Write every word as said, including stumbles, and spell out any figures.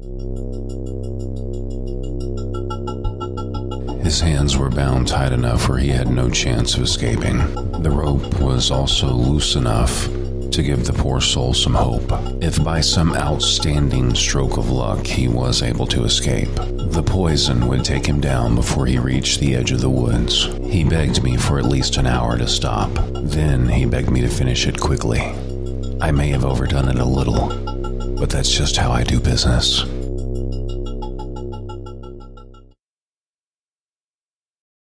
His hands were bound tight enough where he had no chance of escaping. The rope was also loose enough to give the poor soul some hope. If by some outstanding stroke of luck he was able to escape, the poison would take him down before he reached the edge of the woods. He begged me for at least an hour to stop. Then he begged me to finish it quickly. I may have overdone it a little, but that's just how I do business.